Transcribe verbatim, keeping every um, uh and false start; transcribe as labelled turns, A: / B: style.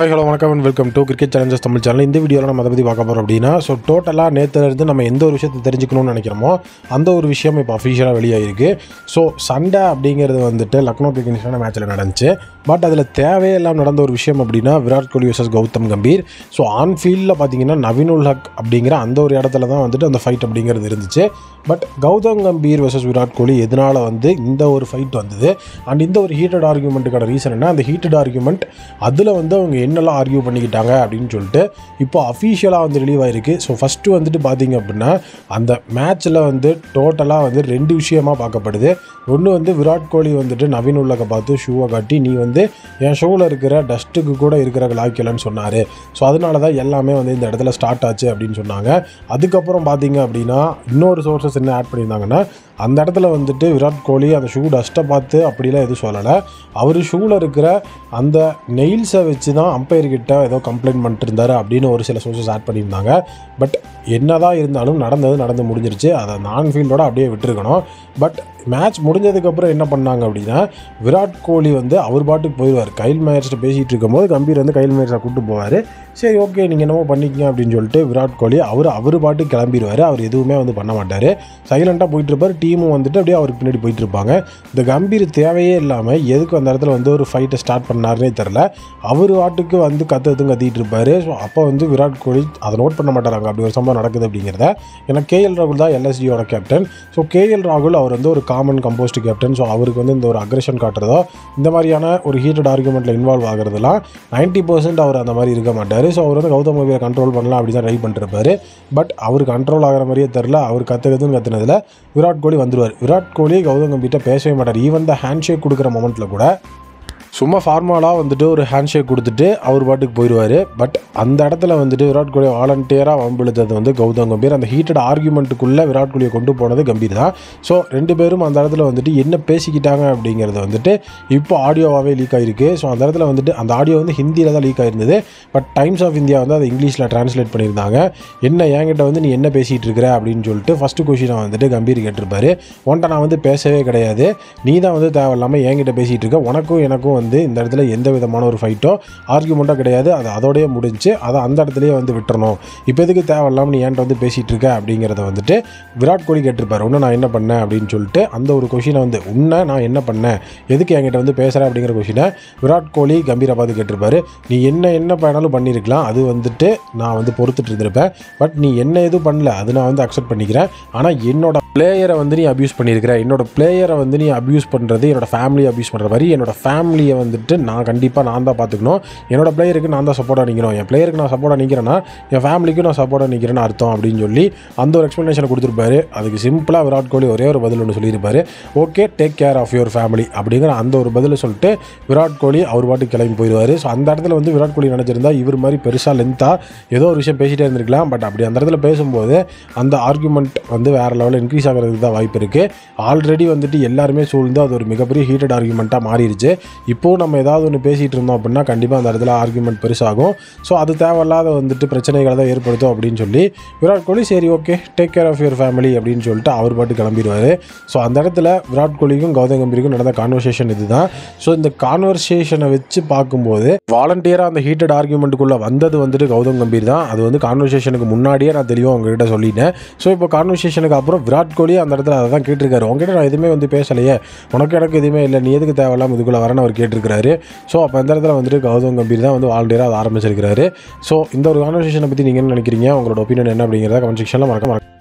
A: Hello வணக்கம் and welcome to cricket challenges Tamil channel. இந்த வீடியோவில் நம்ம அதை பற்றி பார்க்க போகிறோம் அப்படின்னா, ஸோ டோட்டலாக நேற்றுலேருந்து நம்ம எந்த ஒரு விஷயத்தை தெரிஞ்சுக்கணும்னு நினைக்கிறோமோ அந்த ஒரு விஷயம் இப்போ அஃபிஷியலாக வெளியாகிருக்கு. ஸோ சண்டே அப்படிங்கிறது வந்துட்டு லக்னோ கிரிக்கெட் மேட்ச்சில் நடந்துச்சு. பட் அதில் தேவையில்லாமல் நடந்த ஒரு விஷயம் அப்படின்னா Virat Kohli versus Gautam Gambhir. So on ஃபீல்டில் பார்த்தீங்கன்னா நவீன் உல் ஹக் அப்படிங்கிற அந்த ஒரு இடத்துல தான் வந்துட்டு அந்த ஃபைட் அப்படிங்கிறது இருந்துச்சு. பட் கௌதம் கம்பீர் வர்சஸ் விராட் கோலி எதனால் வந்து இந்த ஒரு ஃபைட் வந்தது அண்ட் இந்த ஒரு ஹீட்டட் ஆர்கியூமெண்ட்டுக்கான ரீசன் என்ன, அந்த ஹீட்டட் ஆர்கியூமெண்ட் அதில் வந்து அவங்க என்னெல்லாம் ஆர்கியூ பண்ணிக்கிட்டாங்க அப்படின்னு சொல்லிட்டு இப்போ அஃபீஷியலாக வந்து ரிலீவ் ஆகிருக்கு. ஸோ ஃபஸ்ட்டு வந்துட்டு பார்த்திங்க அப்படின்னா அந்த மேட்ச்சில் வந்து டோட்டலாக வந்து ரெண்டு விஷயமாக பார்க்கப்படுது. ஒன்று வந்து விராட் கோலி வந்துட்டு நவீன் உல் ஹக்கை பார்த்து ஷூவை காட்டி நீ வந்து என் ஷூவில் இருக்கிற டஸ்ட்டுக்கு கூட இருக்கிற லாய்க்கலன்னு சொன்னார். ஸோ அதனால தான் எல்லாமே வந்து இந்த இடத்துல ஸ்டார்ட் ஆச்சு அப்படின்னு சொன்னாங்க. அதுக்கப்புறம் பார்த்திங்க அப்படின்னா இன்னொரு சோர்ஸஸ் என்ன ஆட் பண்ணியிருந்தாங்கன்னா, அந்த இடத்துல வந்துட்டு விராட் கோலி அந்த ஷூ டஸ்ட்டை பார்த்து அப்படிலாம் எதுவும் சொல்லலை. அவர் ஷூவில் இருக்கிற அந்த நெயில்ஸை வச்சு தான் அம்பையர்கிட்ட ஏதோ கம்ப்ளைண்ட் பண்ணிட்டு இருந்தார் அப்படின்னு ஒரு சில சோர்ஸஸ் ஆட் பண்ணியிருந்தாங்க. பட் என்ன தான் இருந்தாலும் நடந்தது நடந்து முடிஞ்சிருச்சு. அதை நான் ஃபீல்டோட அப்படியே விட்டுருக்கணும். பட் மேட்ச் முடிஞ்சதுக்கப்புறம் என்ன பண்ணாங்க அப்படின்னா, விராட் கோலி வந்து அவர் பாட்டுக்கு போயிடுவார். கைல் மேயர்ஸ்ட்டு பேசிகிட்டு இருக்கும்போது கம்பீர் வந்து கைல் மேயர்ஸை கூப்பிட்டு போவார். சரி ஓகே நீங்கள் என்னமோ பண்ணிக்கிங்க அப்படின்னு சொல்லிட்டு விராட் கோலி அவர் அவர் பாட்டுக்கு கிளம்பிடுவார். அவர் எதுவுமே வந்து பண்ண மாட்டார், சைலண்ட்டாக போயிட்டுருப்பார். டீமும் வந்துட்டு அப்படியே அவருக்கு பின்னாடி போயிட்டு இருப்பாங்க. இந்த கம்பீர் தேவையே இல்லாமல் எதுக்கு அந்த இடத்துல வந்து ஒரு ஃபைட்டை ஸ்டார்ட் பண்ணாருன்னே தெரில. அவர் பாட்டுக்கு வந்து கற்றுதும் கத்திட்டு இருப்பார். ஸோ அப்போ வந்து விராட் கோலி அதை நோட் பண்ண மாட்டாராங்க அப்படி ஒரு சம்பவம் நடக்குது அப்படிங்கிறத. ஏன்னா கேஎல் ராகுல் தான் எல்எஸ்டியோட கேப்டன். ஸோ கேஎல் ராகுல் அவர் வந்து ஒரு காமன் கம்போஸ்ட் கேப்டன். ஸோ அவருக்கு வந்து இந்த ஒரு அக்ரெஷன் காட்டுறதோ இந்த மாதிரியான ஒரு ஹீட்டட் ஆர்குமெண்ட்டில் இன்வால்வ் ஆகிறதுலாம் நைன்ட்டி பர்சன்ட் அவர் அந்த மாதிரி இருக்க மாட்டார். ஸோ அவர் வந்து கௌதம் கம்பீரை கண்ட்ரோல் பண்ணலாம் அப்படி தான் ட்ரை பண்ணிருப்பார். பட் அவர் கண்ட்ரோல் ஆகிற மாதிரியே தெரில. அவர் கற்றுக்கிறதுன்னு கற்றுனதில் விராட் கோலி வந்துடுவார். விராட் கோலி கௌதம் கம்பீர்கிட்ட பேசவே மாட்டார். ஈவன் த ஹேண்ட் ஷேக் கொடுக்குற மொமெண்ட்டில் கூட சும்மா ஃபார்மலாக வந்துட்டு ஒரு ஹேண்ட் ஷேக் கொடுத்துட்டு அவர் பாட்டுக்கு போயிடுவார். பட் அந்த இடத்துல வந்துட்டு விராட் கோலி வாலண்டியராக வம்பிழுத்தது வந்து கௌதம் கம்பீர். அந்த ஹீட்டட் ஆர்குமெண்ட்டுக்குள்ளே விராட் கோலியை கொண்டு போனது கம்பீர் தான். ஸோ ரெண்டு பேரும் அந்த இடத்துல வந்துட்டு என்ன பேசிக்கிட்டாங்க அப்படிங்கிறது வந்துட்டு இப்போ ஆடியோவாகவே லீக் ஆகிருக்கு. ஸோ அந்த இடத்துல வந்துட்டு அந்த ஆடியோ வந்து ஹிந்தியில் தான் லீக் ஆகிருந்தது. பட் டைம்ஸ் ஆஃப் இந்தியா வந்து அதை இங்கிலீஷில் ட்ரான்ஸ்லேட் பண்ணியிருந்தாங்க. என்ன என்கிட்ட வந்து நீ என்ன பேசிகிட்டு இருக்கிற அப்படின்னு சொல்லிட்டு ஃபஸ்ட்டு கொஷினை வந்துட்டு கம்பீர் கேட்டிருப்பாரு. உன்ட்ட நான் வந்து பேசவே கிடையாது, நீ தான் வந்து தேவையில்லாமல் என்கிட்ட பேசிகிட்டு இருக்க, உனக்கும் எனக்கும் வந்து இந்த இடத்துல எந்த விதமான ஒரு ஃபைட்டோ ஆர்கியூமெண்ட்டோ கிடையாது, அது அதோடய முடிஞ்சு அதை அந்த இடத்துலையே வந்து விட்டுறணும். இப்போ எதுக்கு தேவையில்லாமல் நீ என்கிட்ட வந்து பேசிகிட்டு இருக்க அப்படிங்கிறத வந்துட்டு விராட் கோலி கேட்டிருப்பார். ஒன்று நான் என்ன பண்ணேன் அப்படின்னு சொல்லிட்டு அந்த ஒரு கொஷினை வந்து உன்னை நான் என்ன பண்ணேன், எதுக்கு என்கிட்ட வந்து பேசுகிறேன் அப்படிங்கிற கொஷினை விராட் கோலி கம்பீரை பார்த்து கேட்டிருப்பாரு. நீ என்ன என்ன பண்ணாலும் பண்ணியிருக்கலாம், அது வந்துட்டு நான் வந்து பொறுத்துட்டு இருந்திருப்பேன். பட் நீ என்ன எதுவும் பண்ணல, அது நான் வந்து அக்செப்ட் பண்ணிக்கிறேன். ஆனால் என்னோட பிளேயரை வந்து நீ அப்யூஸ் பண்ணியிருக்கிற, என்னோட பிளேயரை வந்து நீ அப்யூஸ் பண்ணுறது என்னோட ஃபேமிலியை அப்யூஸ் பண்ணுற மாதிரி என்னோட ஃபேமிலியை வந்துட்டு நான் கண்டிப்பாக நான் தான் பார்த்துக்கணும். என்னோட பிளேயருக்கு நான் தான் சப்போர்ட்டாக நிற்கணும். என் பிளேயருக்கு நான் சப்போர்ட்டாக நிற்கிறேன்னா என் ஃபேமிலிக்கும் நான் சப்போர்ட்டாக நிற்கிறேன்னு அர்த்தம் அப்படின்னு சொல்லி அந்த ஒரு எக்ஸ்ப்ளனேஷனை கொடுத்துருப்பாரு. அதுக்கு சிம்பிளாக விராட் கோலி ஒரே ஒரு பதில் ஒன்று சொல்லியிருப்பார். Okay take care of your family அப்படிங்கிற அந்த ஒரு பதிலை சொல்லிட்டு விராட் கோலி அவர் பாட்டுக்கு கிளம்பி போயிடுவார். ஸோ அந்த இடத்துல வந்து விராட் கோலி நினச்சிருந்தா இவர் மாதிரி பெருசாக லென்த்தாக ஏதோ ஒரு விஷயம் பேசிகிட்டே இருந்திருக்கலாம். பட் அப்படி அந்த இடத்துல பேசும்போது அந்த ஆர்குமெண்ட் வந்து வேறு லெவலில் இன்க்ரீஸ் ஆகிறதுக்கு தான் வாய்ப்பு இருக்குது. ஆல்ரெடி வந்துட்டு எல்லாருமே சூழ்ந்து அது ஒரு மிகப்பெரிய ஹீட்டட் ஆர்குமெண்ட்டாக மாறிடுச்சு. இப்போது நம்ம ஏதாவது ஒன்று பேசிகிட்டு இருந்தோம் அப்படின்னா கண்டிப்பாக அந்த இடத்துல ஆர்குமெண்ட் பெருசாகும். ஸோ அது தேவையில்லாத வந்துட்டு பிரச்சனைகளை தான் ஏற்படுத்தும் அப்படின்னு சொல்லி விராட் கோலி சரி okay take care of your family அப்படின்னு சொல்லிட்டு அவர் பாட்டு கிளம்பிடுவார். ஸோ அந்த இடத்துல விராட் கோலிக்கும் கௌதம் கம்பீருக்கும் நடந்த கான்வர்சேஷன் இதுதான். ஸோ இந்த கான்வர்சேஷனை வச்சு பார்க்கும்போது வாலண்டியராக அந்த ஹீட்டட் ஆர்குமெண்ட்டுக்குள்ளே வந்தது வந்துட்டு கௌதம் கம்பீர் தான். அது வந்து கான்வர்சேஷனுக்கு முன்னாடியே நான் தெளிவாக உங்ககிட்ட சொல்லிட்டேன். ஸோ இப்போ கான்வர்சேஷனுக்கு அப்புறம் விராட் கோலி அந்த இடத்துல அதை தான் கேட்டிருக்காரு. உங்ககிட்ட நான் எதுவுமே வந்து பேசலையே, உனக்கு எனக்கு எதுவுமே இல்லை, நீ எதுக்கு தேவையில்லாமல் இதுக்குள்ளே வரேன்னு அவர் கேட்டிருக்கிறாரு. ஸோ அப்போ அந்த இடத்துல வந்துட்டு கௌதம் கம்பீர் தான் வந்து வாலண்டியராக அதை ஆரம்பிச்சிருக்கிறாரு. ஸோ இந்த ஒரு கான்வர்சேஷனை பற்றி நீங்கள் என்ன நினைக்கிறீங்க, உங்களோட ஒப்பீனியன் என்ன அப்படிங்கிறத கமெண்ட் செக்ஷனில் மறக்காம